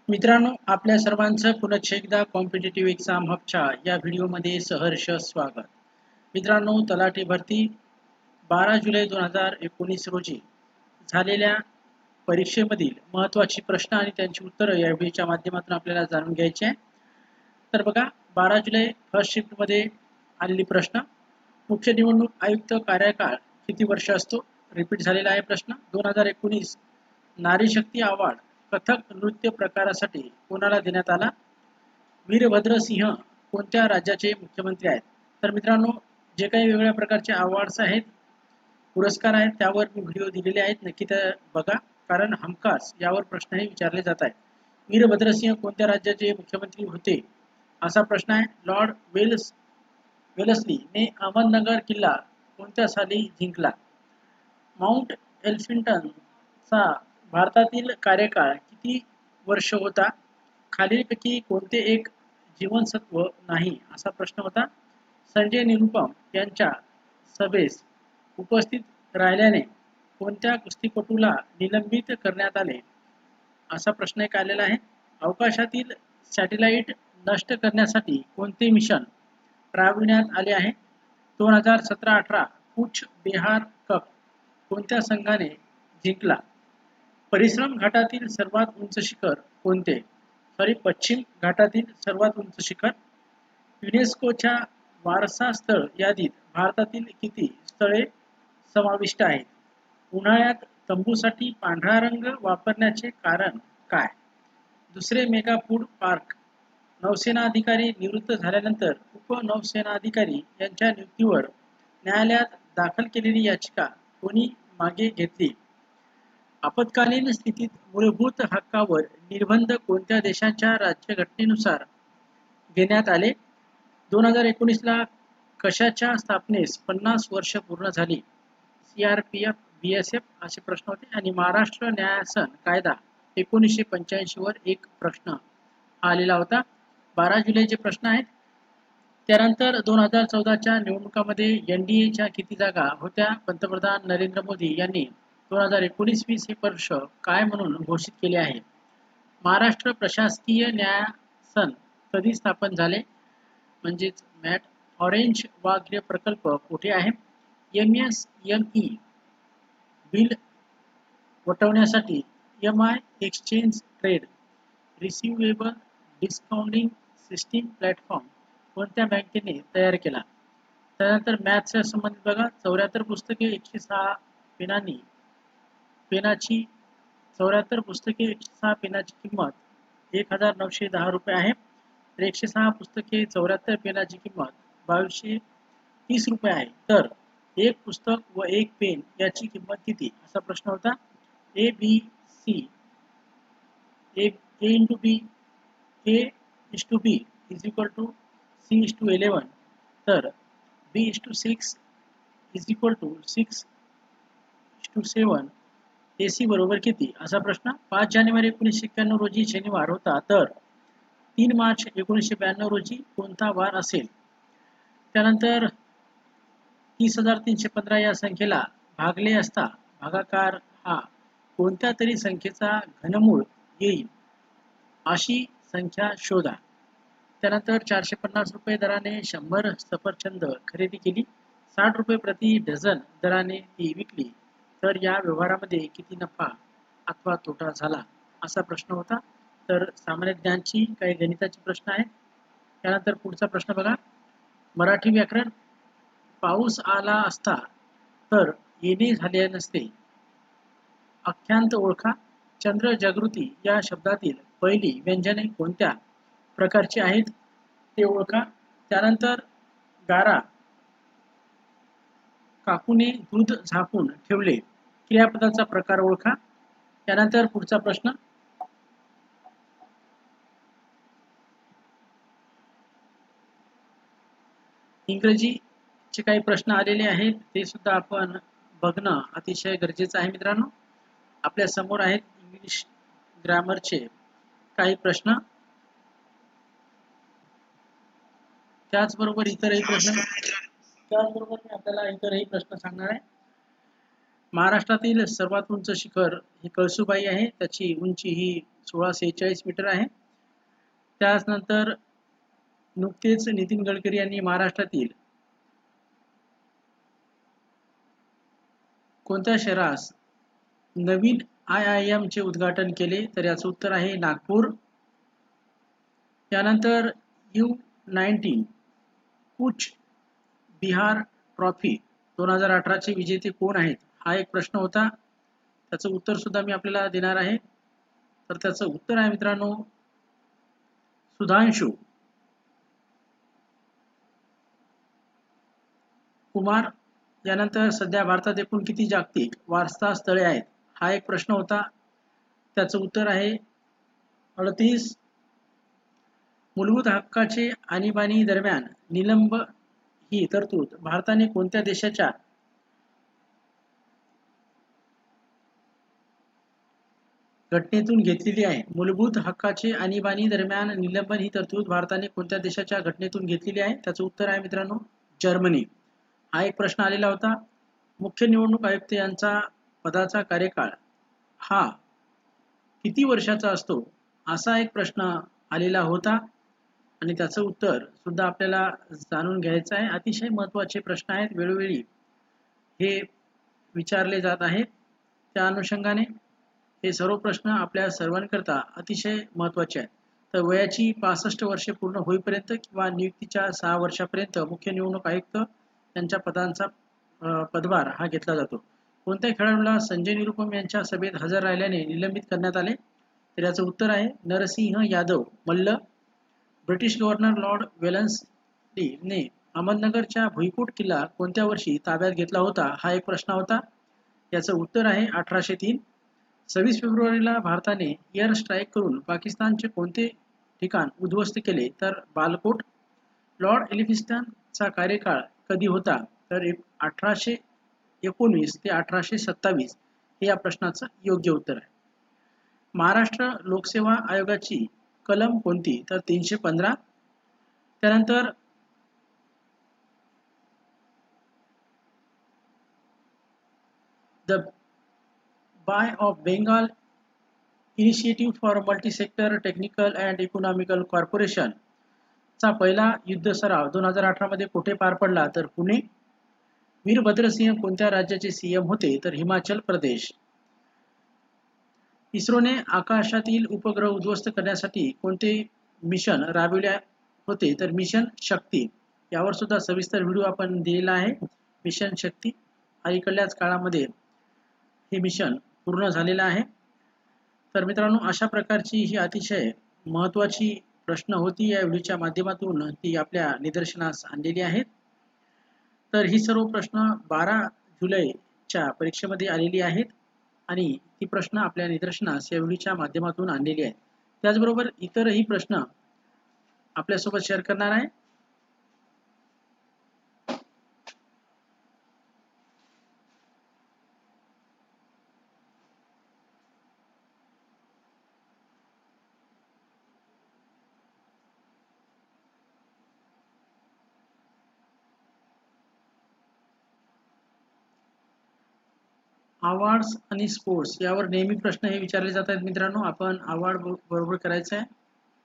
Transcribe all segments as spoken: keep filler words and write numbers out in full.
मित्रांनो, आपल्या सर्वांचं पुनश्च एकदा कॉम्पिटिटिव्ह एक्झाम हबच्या या व्हिडिओमध्ये सहर्ष स्वागत. मित्रांनो, तलाठी भरती बारा जुलै दोन हजार एकोणीस रोजी झालेल्या परीक्षेमधील महत्त्वाची प्रश्न आणि त्यांची उत्तरं या व्हिडिओच्या माध्यमातून आपल्याला जाणून घ्यायची आहे. तर बघा, बारा जुलै फर्स्ट शिफ्टमध्ये आलेली प्रश्न. मुख्य निवडणूक आयुक्त कार्यकाळ किती वर्ष असतो? रिपीट झालेला आहे प्रश्न. दोन हजार एकोणीस नारी शक्ती अवॉर्ड कथक नृत्य प्रकारासाठी कोणाला देण्यात आला? वीरभद्र सिंह कोणत्या राज्याचे मुख्यमंत्री आहेत? तर मित्रांनो, जे काही वेगवेगळ्या प्रकारचे अवॉर्ड्स आहेत, पुरस्कार आहेत, त्यावर मी व्हिडिओ दिलेले आहेत, नक्की ते बघा, कारण हमखास यावर प्रश्नही विचारले जात आहेत. वीरभद्रसिंह कोणत्या राज्याचे मुख्यमंत्री होते असा प्रश्न आहे. लॉर्ड वेल्स वेलस्ली ने अहमदनगर किल्ला कोणत्या साली जिंकला? माउंट एल्फिन्स्टनचा भारतातील कार्यकाळ किती वर्ष होता? खालीलपैकी कोणते एक जीवनसत्व नाही असा प्रश्न होता. संजय निरुपम यांच्या सभेस उपस्थित राहिल्याने कोणत्या कुस्तीपटूला निलंबित करण्यात आले असा प्रश्न एक आलेला आहे. अवकाशातील सॅटेलाइट नष्ट करण्यासाठी कोणते मिशन राबविण्यात आले आहे? दोन हजार सतरा अठरा कूच बिहार कप कोणत्या संघाने जिंकला? परिश्रम घाटातील सर्वात उंच शिखर कोणते? सॉरी पश्चिम घाटातील सर्वात उंच शिखर. युनेस्कोच्या वारसा स्थळ यादीत भारतातील किती स्थळे समाविष्ट आहेत? उन्हाळ्यात तंबूसाठी पांढरा रंग वापरण्याचे कारण काय? दुसरे मेगा फूड पार्क. नौसेना अधिकारी निवृत्त झाल्यानंतर उपनौसेनाधिकारी यांच्या नियुक्तीवर न्यायालयात दाखल केलेली याचिका कोणी मागे घेतली? आपत्कालीन स्थितीत मूलभूत हक्कावर निर्बंध कोणत्या देशाच्या राज्यघटनेनुसार घेण्यात आले? दोन हजार एकोणीस ला कशाच्या स्थापनेस पन्नास वर्ष पूर्ण झाली? C R P F, B S F असे प्रश्न होते. आणि महाराष्ट्र न्यायासन कायदा एकोणीसशे पंच्याऐंशी वर एक प्रश्न आलेला होता. बारा जुलैचे प्रश्न आहेत. त्यानंतर दोन हजार चौदाच्या निवडणुकामध्ये एन डी एच्या किती जागा होत्या? पंतप्रधान नरेंद्र मोदी यांनी दोन हजार एकोणीस वीस हे वर्ष काय म्हणून घोषित केले आहे? महाराष्ट्र प्रशासकीय न्यायासन कधी स्थापन झाले? म्हणजेच मॅट. ऑरेंज वाघ्य प्रकल्प कुठे आहे? M S M E bill वटवण्यासाठी M I exchange trade receivable discounting system platform कोणत्या बँकेने तयार केला? त्यानंतर मॅथ्सच्या संबंधित बघा, चौऱ्याहत्तर पुस्तके एकशे सहा पेनांनी पेनाची चौऱ्याहत्तर पुस्तके एकशे सहा पेनाची किंमत एक हजार नऊशे दहा रुपये आहे. तर एकशे सहा पुस्तके चौऱ्याहत्तर पेनाची किंमत बावीसशे तीस रुपये आहे. तर एक पुस्तक व एक पेन याची किंमत किती असा प्रश्न होता. A B C A into B A is to B is equal to C is to eleven. तर B is to six is equal to six is to seven. A C बरोबर किती असा प्रश्न. पाच जानेवारी एकोणीसशे एक्क्याण्णव रोजी शनिवार होता. तर तीन मार्च एकोणीसशे ब्याण्णव रोजी कोणता वार असेल? त्यानंतर तीस हजार तीनशे पंधरा या संख्येला भागले असता भागाकार हा कोणत्या तरी संख्येचा घनमूळ येईल अशी संख्या शोधा. त्यानंतर चारशे पन्नास रुपये दराने शंभर सफरचंद खरेदी केली. साठ रुपये प्रति डझन दराने ती विकली. तर या व्यवहारामध्ये किती नफा अथवा तोटा झाला असा प्रश्न होता. तर सामान्य ज्ञानची काही गणिताचे प्रश्न आहेत. त्यानंतर पुढचा प्रश्न बघा, मराठी व्याकरण. पाऊस आला असता तर येणे झाले नसते. आख्यांत ओळखा. चंद्र जागृती या शब्दातील पहिली व्यंजने कोणत्या प्रकारची आहेत ते ओळखा. त्यानंतर गारा काकूने दूध झाकून ठेवले क्रियापदाचा प्रकार ओळखा. त्यानंतर पुढचा प्रश्न, इंग्रजीचे काही प्रश्न आलेले आहेत, ते सुद्धा आपण बघणं अतिशय गरजेचं आहे. मित्रांनो, आपल्या समोर आहेत इंग्लिश ग्रामरचे काही प्रश्न. त्याचबरोबर इतरही प्रश्न त्याचबरोबर मी आपल्याला इतरही प्रश्न सांगणार आहे. महाराष्ट्रातील सर्वात उंच शिखर ही कळसुबाई आहे. त्याची उंची ही सोळा सेहेचाळीस मीटर आहे. त्यानंतर नुकतेच नितीन गडकरी यांनी महाराष्ट्रातील कोणत्या शहरास नवीन आय आय एम चे उद्घाटन केले? तर याचं उत्तर आहे नागपूर. त्यानंतर you nineteen Cooch Behar trophy दोन हजार अठरा चे विजेते कोण आहेत? हा एक प्रश्न होता. त्याचं उत्तर सुद्धा मी आपल्याला देणार आहे. तर त्याचं उत्तर आहे मित्रांनो सुधांशु कुमार. यानंतर सध्या भारतात एकूण किती जागतिक वारसा स्थळे आहेत? हा एक प्रश्न होता. त्याचं उत्तर आहे अडतीस. मूलभूत हक्काचे आणीबाणी दरम्यान निलंब ही तरतूद भारताने कोणत्या देशाच्या घटनेतून घेतलेली आहे? मूलभूत हक्काचे आणीबाणी दरम्यान निलंबन ही तरतूद भारताने कोणत्या देशाच्या घटनेतून घेतलेली आहे? त्याचं उत्तर आहे मित्रांनो जर्मनी. हा एक प्रश्न आलेला होता. मुख्य निवडणूक आयुक्त यांचा पदाचा कार्यकाळ हा किती वर्षाचा असतो? असा एक प्रश्न आलेला होता आणि त्याचं उत्तर सुद्धा आपल्याला जाणून घ्यायचं आहे. अतिशय महत्त्वाचे प्रश्न आहेत, वेळोवेळी हे विचारले जात आहेत. त्या अनुषंगाने हे सर्व प्रश्न आपल्या सर्वांकरता अतिशय महत्त्वाचे आहेत. तर वयाची पासष्ट वर्षे पूर्ण होईपर्यंत किंवा नियुक्तीच्या सहा वर्षापर्यंत मुख्य निवडणूक आयुक्त यांच्या पदांचा पदभार हा घेतला जातो. कोणत्या खेळाडूला संजय निरुपम यांच्या सभेत हजर राहिल्याने निलंबित करण्यात आले? तर याचं उत्तर आहे Narsingh Yadav Malla. British governor lord वेलन्सलीने अहमदनगरच्या भुईकोट किल्ला कोणत्या वर्षी ताब्यात घेतला होता? हा एक प्रश्न होता. याचं उत्तर आहे अठराशे तीन. सव्वीस फेब्रुवारीला भारताने एअर स्ट्राईक करून पाकिस्तानचे कोणते ठिकाण उद्ध्वस्त केले? तर बालकोट. लॉर्ड एलिफिन्स्टनचा कार्यकाळ कधी होता? तर अठराशे एकोणवीस ते अठराशे सत्तावीस हे या प्रश्नाचं योग्य उत्तर आहे. महाराष्ट्र लोकसेवा आयोगाची कलम कोणती? तर तीनशे पंधरा. त्यानंतर the bay of Bengal initiative for multi sector technical and economical corporation चा पहिला युद्ध सराव दोन हजार अठरा मध्ये कुठे पार पडला? तर पुणे. वीरभद्रसिंह कोणत्या राज्याचे सीएम होते? तर हिमाचल प्रदेश. इस्रोने आकाशातील उपग्रह उद्ध्वस्त करण्यासाठी कोणते मिशन राबविले होते? तर मिशन शक्ती. यावर सुद्धा सविस्तर व्हिडिओ आपण दिलेला आहे. मिशन शक्ती अलीकडल्याच काळामध्ये हे मिशन पूर्ण झालेलं आहे. तर मित्रांनो, अशा प्रकारची ही अतिशय महत्त्वाची प्रश्न होती या व्हिडिओच्या माध्यमातून ती आपल्या निदर्शनास आणलेली आहेत. तर ही सर्व प्रश्न बारा जुलैच्या परीक्षेमध्ये आलेली आहेत आणि ही प्रश्न आपल्या निदर्शनास या व्हिडिओच्या माध्यमातून आणलेली आहेत. त्याचबरोबर इतरही प्रश्न आपल्यासोबत शेअर करणार आहे. अवॉर्ड्स आणि स्पोर्ट्स यावर नेहमी प्रश्न हे विचारले जात आहेत मित्रांनो. आपण अवॉर्ड बरोबर करायचं आहे.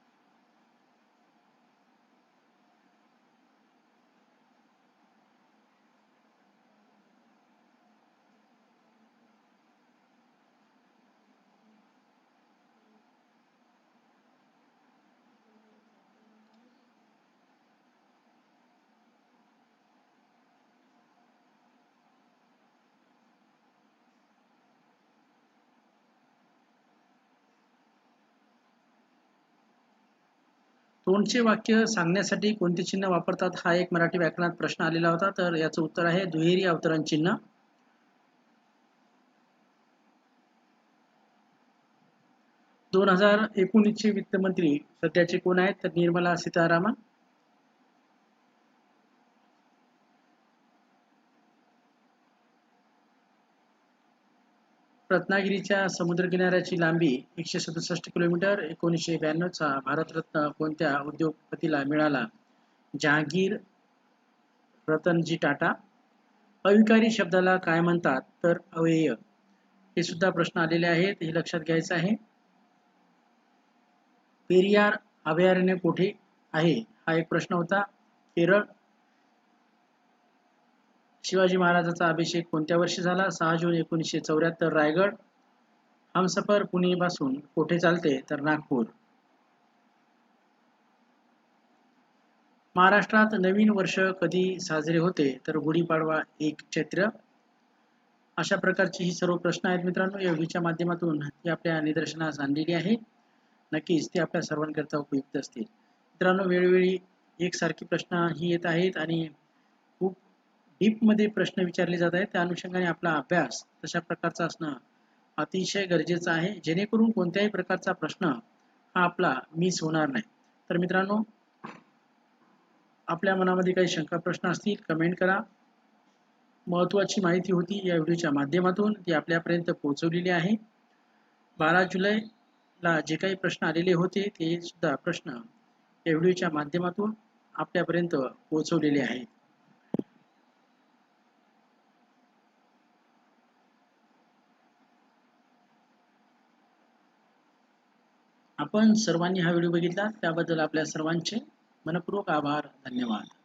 तोंडचे वाक्य सांगण्यासाठी कोणते चिन्ह वापरतात? हा एक मराठी व्याकरणात प्रश्न आलेला होता. तर याचं उत्तर आहे दुहेरी अवतरण चिन्ह. दोन हजार एकोणीसचे वित्तमंत्री सध्याचे कोण आहेत? तर निर्मला सीतारामन. रत्नागिरीच्या समुद्रकिनाऱ्याची लांबी एकशे सदुसष्ट किलोमीटर. एकोणीसशे ब्याण्णवचा भारतरत्न कोणत्या उद्योगपतीला मिळाला? जहांगीर रतनजी टाटा. अविकारी शब्दाला काय म्हणतात? तर अव्यय. हे सुद्धा प्रश्न आलेले आहेत, हे लक्षात घ्यायचं आहे. पेरियार अभयारण्य कुठे आहे हा एक प्रश्न होता. केरळ. शिवाजी महाराजांचा अभिषेक कोणत्या वर्षी झाला? सहा जून एकोणीसशे चौऱ्याहत्तर. रायगड. हमसफर पुणे पासून कोठे चालते? तर नागपूर. महाराष्ट्रात नवीन वर्ष कधी साजरे होते? तर गुढीपाडवा एक चैत्र. अशा प्रकारची ही सर्व प्रश्न आहेत मित्रांनो, या व्हिडिओच्या माध्यमातून ती आपल्या निदर्शनास आणलेली आहे. नक्कीच ते आपल्या सर्वांकरता उपयुक्त असतील. मित्रांनो, वेळोवेळी एकसारखी प्रश्न ही येत आहेत आणि खूप डीपमध्ये प्रश्न विचारले जात आहेत. त्या अनुषंगाने आपला अभ्यास तशा प्रकारचा असणं अतिशय गरजेचं आहे, जेणेकरून कोणत्याही प्रकारचा प्रश्न हा आपला मिस होणार नाही. तर मित्रांनो, आपल्या मनामध्ये काही शंका प्रश्न असतील कमेंट करा. महत्त्वाची माहिती होती या व्हिडिओच्या माध्यमातून ती आपल्यापर्यंत पोहोचवलेली आहे. बारा जुलैला जे काही प्रश्न आलेले होते ते सुद्धा प्रश्न या व्हिडिओच्या माध्यमातून आपल्यापर्यंत पोहोचवलेले आहेत. आपण सर्वांनी हा व्हिडिओ बघितला त्याबद्दल आपल्या सर्वांचे मनपूर्वक आभार. धन्यवाद.